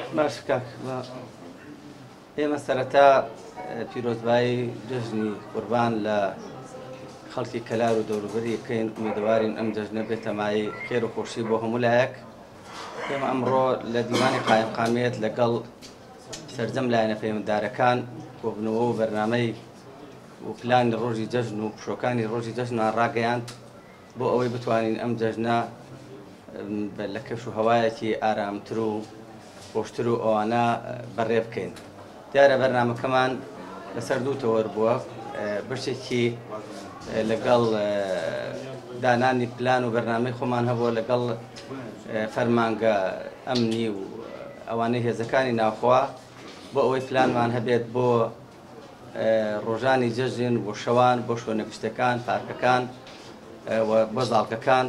باش کاک ئێمە سەرەتا پیرۆزبایی جژنی قوربان لە خەڵکی کەلار و دەوروبەری بکەین ئومیدوارین ئەم جەژنە بێتە مایەی خێر و خۆشی بۆ هەموو لایەک. ئێمە ئەمڕۆ لە دیوانی قایمقامیەت لەگەڵ سەرجەم لایەنە پەیوەنددارەکان کۆبنەوە و بەرنامەی و پلانی ڕۆژی جەژن و پشۆکانی ڕۆژی جەژنمان ڕاگەیاند بۆ ئەوەی بتوانین ئەم جەژنە لە کەش و هەوایەکی ئارامتر و خۆشتر و ئەوانە بەڕێ بکەین. دیارە بەرنامەکەمان لەسەر دوو تەوەر بووە، بەشێکی لەگەڵ دانانی پلان و بەرنامەی خۆمان هەبووە لەگەڵ فەرمانگە ئەمنی و ئەوانەی هێزەکانی ناوخوا بۆ ئەوەی پلانمان هەبێت بۆ ڕۆژانی جەژن بۆ شەوان بۆ شوێنە گشتەکان پارکەکان بۆ زاڵکەکان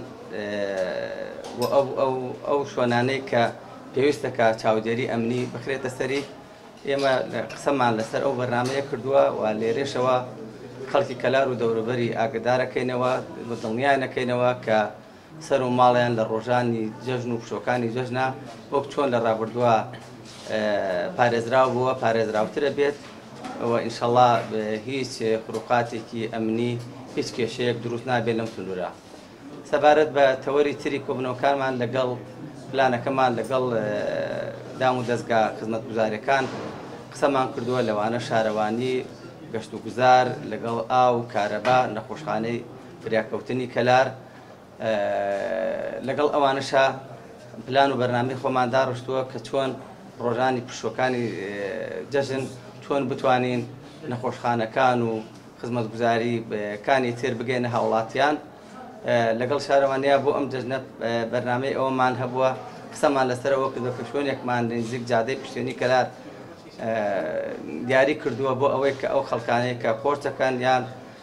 و ئەو شوێنانەی کە پێویستە کە چاودێری ئەمنی بخرێتە سەری. ئێمە قسەمان لەسەر ئەو بەرنامەیە کردووە و لێرێشەوە خەڵکی کەلار و دەوروبەری ئاگدارەکەینەوە بە دڵنیای نەکەینەوە کە سەر و ماڵیان لە ڕۆژانی جەژن و پشۆکانی جەژنە وەک چۆن لە ڕابردووە پارێزراو بووە پارێزراوترە بێت و ئینشەڵڵا هیچ خروقاتێکی ئەمنی هیچ کێشەیەک دروست نابێت لەم سنوورە. سەبارەت بە تەوەری تری کۆبنەوەکانمان لەگەڵ پلانەکەمان لەگەڵ دام و دەستگا خزمەتگوزاریەکان قسەمان کردووە لەوانە شارەوانی گەشت و گوزار لەگەڵ ئاو کارەبا نەخۆشخانەی فریاکەوتنی کەلار لەگەڵ ئەوانەشە پلان و بەرنامەی خۆمان داڕشتووە کە چۆن ڕۆژانی پشۆکانی جەژن چۆن بتوانین نەخۆشخانەکان و خزمەتگوزاریەکانی تر بگەینە هاوڵاتیان. لەگەڵ شارەوانەیە بۆ ئەم جەژنە بەرنامەی ئەوەمان هەبووە قسەمان لەسەرەوە کردووە کە شوێنێکمان نزیک جادەی پشتێنی کەلار دیاری کردووە بۆ ئەوەی کە ئەو خەڵکانەیە کە قۆرچەکەن یان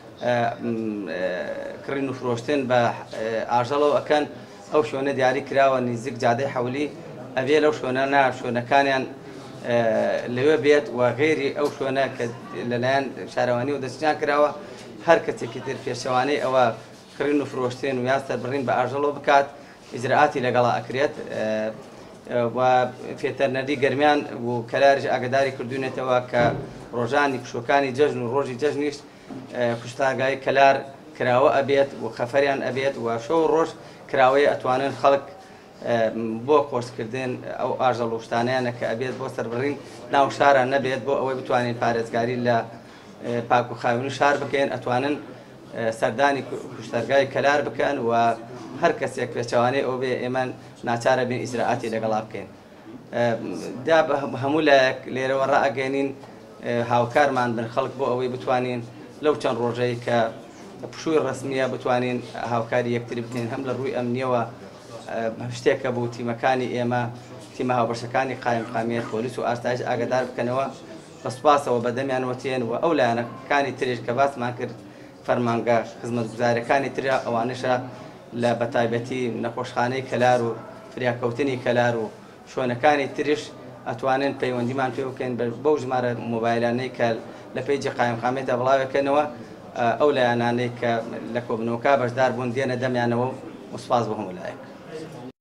کڕین و فرۆشتن بە ئاژەڵەوە ئەکەن ئەو شوێنە دیاری کراوە نزیک جادەی حەولی ئەبێ لەو شوێنە شوێنەکانیان لەوێ بێت و غێری ئەو شوێنە کە لەلایەن شارەوانی و دەستیان کراوە هەر کەسێکی تر پێشەوانەی ئەوە کڕین و فرۆشتن و یان سەربڕین بە ئاژەڵەوە بکات ئیجرعاتی لەگەڵا ئەکرێت و فێتەرنەری گەرمیان و کەلاریش ئاگداری کردوونێتەوە کە ڕۆژانی پشۆکانی جەژن و ڕۆژی جەژنیش پشتاگای کەلار کراوە ئەبێت و خەفەریان ئەبێت و شەو ڕۆژ کراوەیە ئەتوانن خەڵک بۆ قۆرسکردن ئەو ئاژەڵ و شتانیانە کە ئەبێت بۆ سەربڕین ناو شارە نەبێت بۆ ئەوەی بتوانین پارێزگاری لە پاک و خاوێنی شار بکەین ئەتوانن سەردانی کوشتەرگای کەلار بکەن و هەر کەسێک پێچەوانەی ئەو بێ ئێمە ناچارە بین ئیجرعاتی لەگەڵا بکەین. دا هەموو لایەک لێرەوە ڕائەگەێنین هاوکارمان بن خەڵک بۆ ئەوەی بتوانین لەو چەند ڕۆژەی کە پشووی ڕسمیە بتوانین هاوکاری یەکتری بکەین هەم لە ڕووی ئەمنیەوە شتێکە بوو تیمەکانی ئێمە تیمە هاوبەشەکانی قایمقامیەت پۆلیس و ئاسایش ئاگدار بکەنەوە بەسپاسەوە بەدەمیان وەتێن و ئەو لایەنەکانی ترێش کە باسمان کرد فەرمانگە خزمەتگوزاریەکانی تر ئەوانشە لە بەتایبەتی نەخۆشخانەی کەلار و فریاکەوتنی کەلار و شوێنەکانی تریش ئەتوانن پەیوەندیمان پێ بکەین بەو ژمارە مۆبایلانەی کە لە پێیجی قایمقامێتە بڵاوەکەنەوە ئەو لایەنانەی کە لە کۆبنەوەکە بەشدار بوون دێنە دەمیانەوە و سوپاس بۆ هەموو لایەک.